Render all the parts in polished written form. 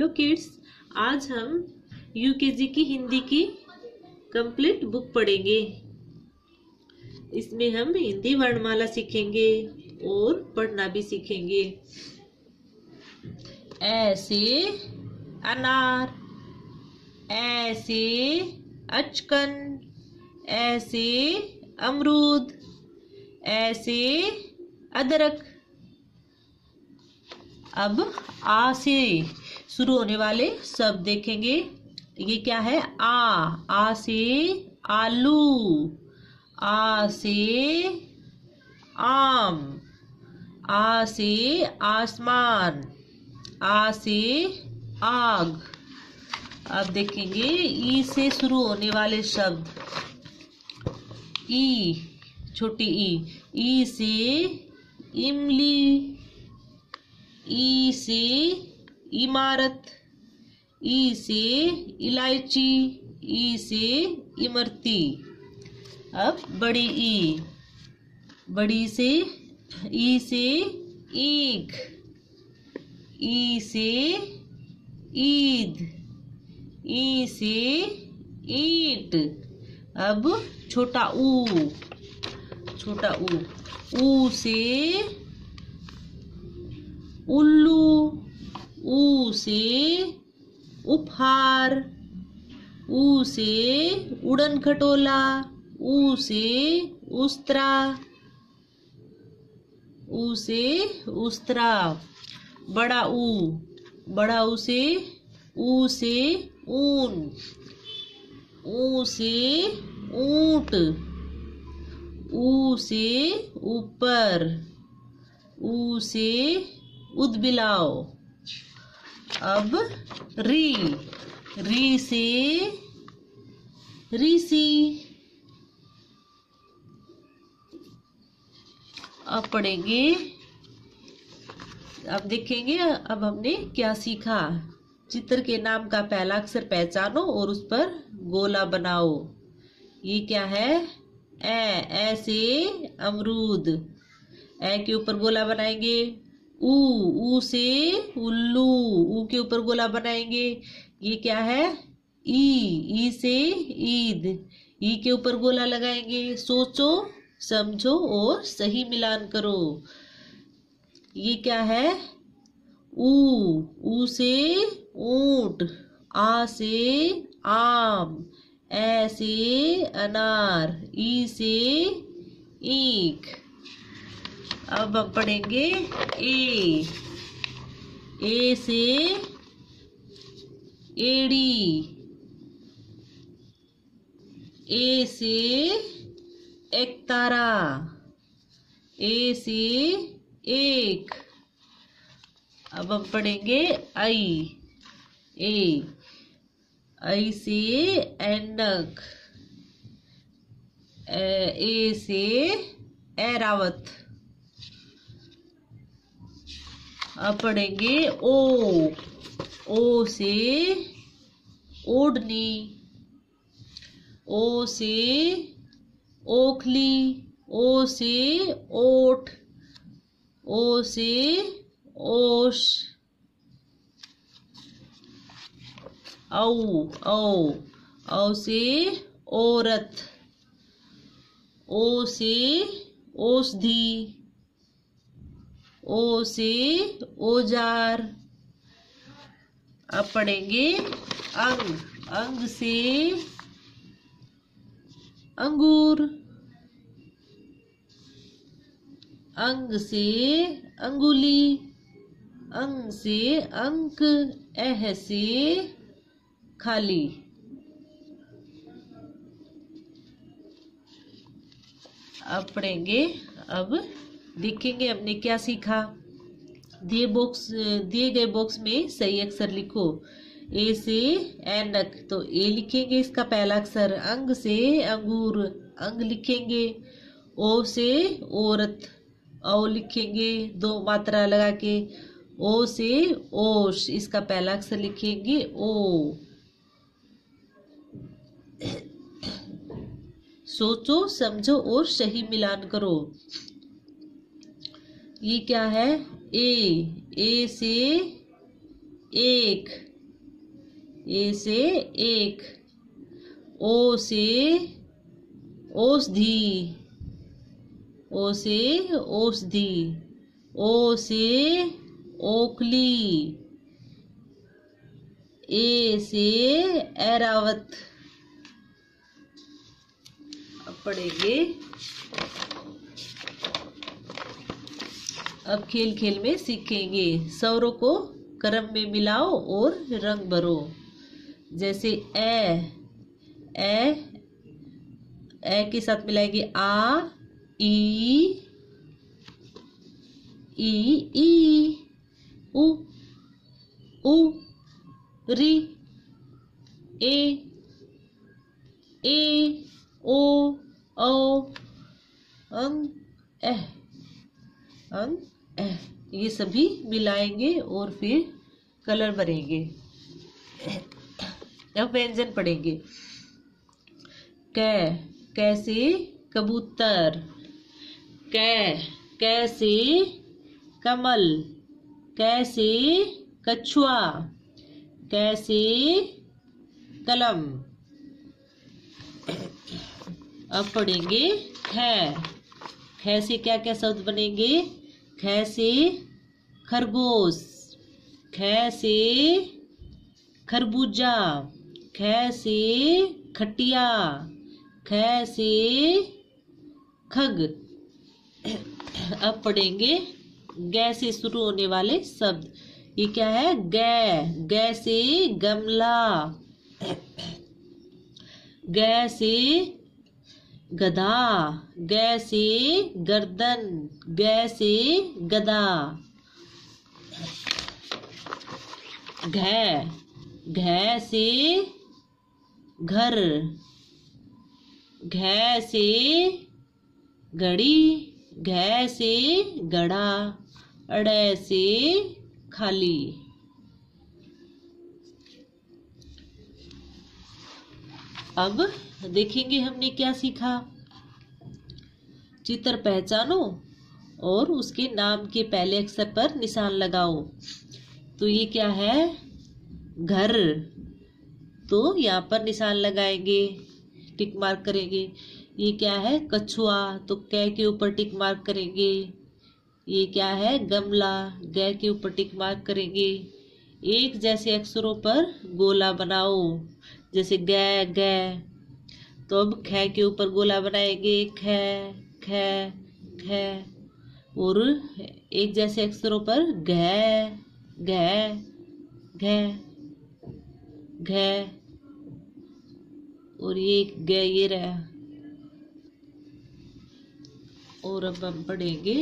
Hello kids, आज हम UKG की हिंदी की कंप्लीट बुक पढ़ेंगे। इसमें हम हिंदी वर्णमाला सीखेंगे और पढ़ना भी सीखेंगे। ऐसे अनार, ऐसे अचकन, ऐसे अमरूद, ऐसे अदरक। अब आ से शुरू होने वाले शब्द देखेंगे। ये क्या है? आ से आलू, आ से आम, आ से आसमान, आ से आग। अब देखेंगे ई से शुरू होने वाले शब्द। ई, छोटी ई से इमली, ई से इमारत, ई से इलायची, ई से इमरती। अब बड़ी से ई से ईख, ई से ईद, ई से ईंट। अब छोटा ऊ से उल्लू, ऊ से उपहार, ऊ से उड़न खटोला, ऊ से उस्तरा, ऊ से उस्तरा। बड़ा ऊ से ऊन, ऊ से ऊंट, ऊ से ऊपर, ऊ से उदबिलाव। अब री से ऋषि। अब पढ़ेंगे, अब देखेंगे अब हमने क्या सीखा। चित्र के नाम का पहला अक्षर पहचानो और उस पर गोला बनाओ। ये क्या है? ए से अमरूद, ए के ऊपर गोला बनाएंगे। ऊ से उल्लू, ऊ के ऊपर गोला बनाएंगे। ये क्या है? ई से ईद, ई के ऊपर गोला लगाएंगे। सोचो, समझो और सही मिलान करो। ये क्या है? ऊ से ऊंट, आ से आम, ए से अनार, ई से ईख। अब हम पढ़ेंगे ए से एड़ी, ए से एकतारा, ए से एक। अब हम पढ़ेंगे आई से ऐनक, ए से ऐरावत। अब पढ़ेंगे ओ से ओढ़नी, ओ से ओखली, ओ से ओठ, ओ से ओश। औ से औरत, ओ से औषधि, ओ से औजार। अब पढ़ेंगे अंग से अंगूर, अंग से अंगुली, अंग से अंक, एह से खाली। अब पढ़ेंगे, अब देखेंगे हमने क्या सीखा। दिए गए बॉक्स में सही अक्षर लिखो। ए से ऐनक, तो ए लिखेंगे इसका पहला अक्षर। अंग से अंगूर, अंग लिखेंगे। ओ से औरत, औ लिखेंगे दो मात्रा लगा के। ओ से ओश, इसका पहला अक्षर लिखेंगे ओ। सोचो, समझो और सही मिलान करो। ये क्या है? ए से एक, ए से एक, ओ से औषधि, ओ से औषधि, ओ से ओखली, ए से ऐरावत। अब पढ़ेंगे। अब खेल खेल में सीखेंगे। स्वरों को क्रम में मिलाओ और रंग भरो। जैसे ए के साथ मिलाएंगे आ, ई, उ, री, ए, ओ, औ, एह, ये सभी मिलाएंगे और फिर कलर भरेंगे। अब व्यंजन पढ़ेंगे। कैसे कबूतर, कैसे कमल, कैसे कछुआ, कैसे कलम। अब पढ़ेंगे ख से क्या क्या शब्द बनेंगे। ख से खरगोश, ख से खरबूजा, ख से खटिया, ख से खग। अब पढ़ेंगे ग से शुरू होने वाले शब्द। ये क्या है। ग से गमला, ग से गधा, ग से गर्दन, ग से गदा। घ से घर, घ से घड़ी, घ से घड़ा, अड़ से खाली। अब देखेंगे हमने क्या सीखा। चित्र पहचानो और उसके नाम के पहले अक्षर पर निशान लगाओ। तो ये क्या है। घर, तो यहाँ पर निशान लगाएंगे, टिक मार्क करेंगे। ये क्या है। कछुआ, तो क के ऊपर टिक मार्क करेंगे। ये क्या है। गमला, ग के ऊपर टिक मार्क करेंगे। एक जैसे अक्षरों पर गोला बनाओ। जैसे ग, तो अब ख के ऊपर गोला बनाएंगे। ख ख ख। और एक जैसे अक्षरों पर घ घ घ, और ये रहा। और अब हम पढ़ेंगे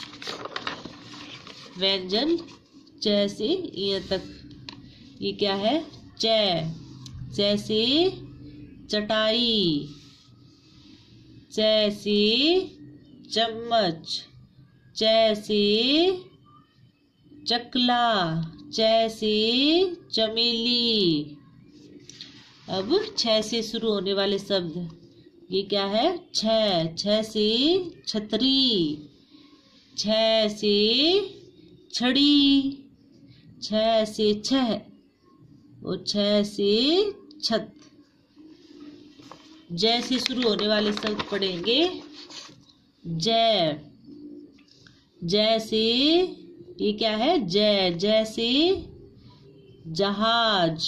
व्यंजन च से य तक। ये क्या है। च से चटाई, च से चम्मच, च से चकला, च से चमेली। अब छ से शुरू होने वाले शब्द। ये क्या है। छ से छतरी, छ से छड़ी, छ से छह, और छ से छत। ज से शुरू होने वाले शब्द पढ़ेंगे। जैसे, ये क्या है। जैसे जहाज,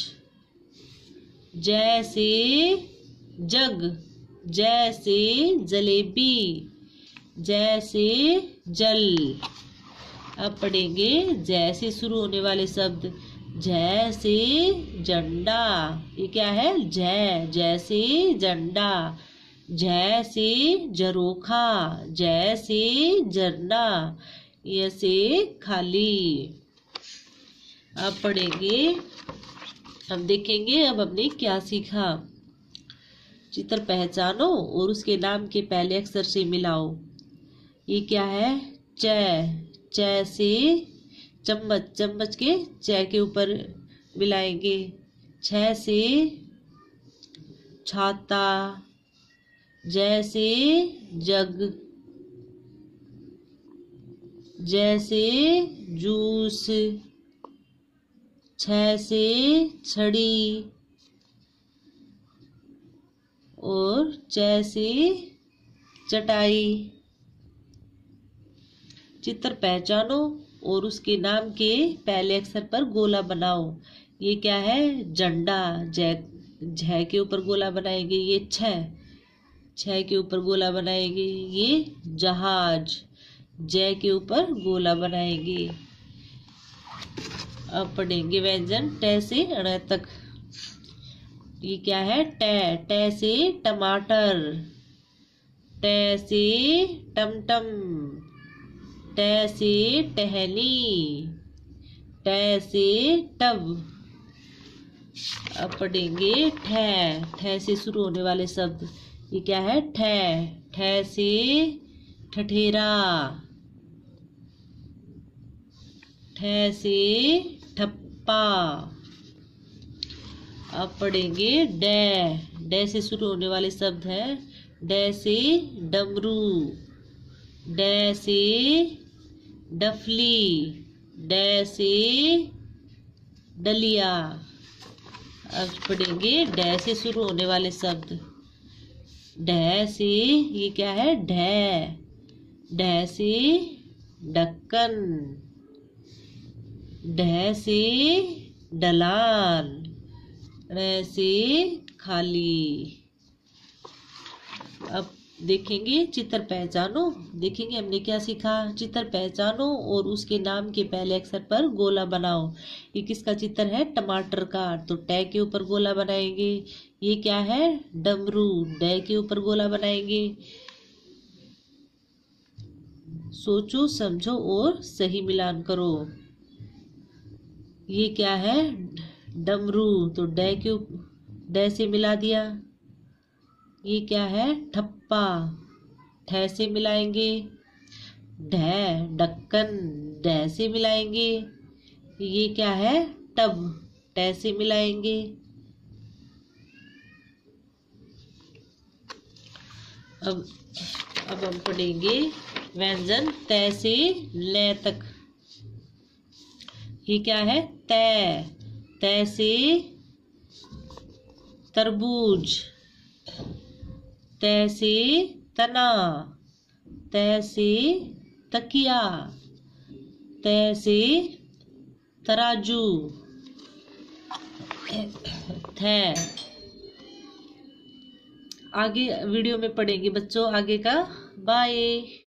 जैसे जग, जैसे जलेबी, जैसे जल। अब पढ़ेंगे जैसे शुरू होने वाले शब्द। जैसे झंडा, ये क्या है। जैसे झंडा, जैसे झरोखा, जैसे झरना, ऐसे खाली। अब पढ़ेंगे। अब देखेंगे अब हमने क्या सीखा। चित्र पहचानो और उसके नाम के पहले अक्षर से मिलाओ। ये क्या है। च से चम्मच, चम्मच के च के ऊपर मिलाएंगे। छ से छाता, जैसे जग, जैसे जूस, छ से छड़ी और च से चटाई। चित्र पहचानो और उसके नाम के पहले अक्षर पर गोला बनाओ। ये क्या है? झंडा। झ के ऊपर गोला बनाएंगे, ये छ के ऊपर गोला बनाएंगे, ये जहाज। जय के ऊपर गोला बनाएंगे। अब पढ़ेंगे व्यंजन ट से ण तक। ये क्या है? ट से टमाटर, ट से टमटम, ट से टहनी, ट से टब। अब पढ़ेंगे ठ से शुरू होने वाले शब्द। ये क्या है? ठ से ठठेरा, ठ से ठप्पा। अब पढ़ेंगे ड से शुरू होने वाले शब्द है। ड से डमरू, ड से डफली, ड से डलिया। अब पढ़ेंगे ड से शुरू होने वाले शब्द। ढ से ये क्या है? ढ से ढक्कन, ढ से ढलान, र से खाली। अब देखेंगे चित्र पहचानो। देखेंगे हमने क्या सीखा। चित्र पहचानो और उसके नाम के पहले अक्षर पर गोला बनाओ। ये किसका चित्र है? टमाटर का, तो ट के ऊपर गोला बनाएंगे। ये क्या है? डमरू, ड के ऊपर गोला बनाएंगे। सोचो, समझो और सही मिलान करो। ये क्या है? डमरू, तो ड से मिला दिया। ये क्या है? ठप्पा, ठ से मिलाएंगे। ढक्कन, ढ से मिलाएंगे। ये क्या है? टब, ट से मिलाएंगे। अब हम पढ़ेंगे व्यंजन त से ल तक। ये क्या है? त से तरबूज, त से तना, त से तकिया, त से तराजू, थ। आगे वीडियो में पढ़ेंगे बच्चों आगे का। बाय।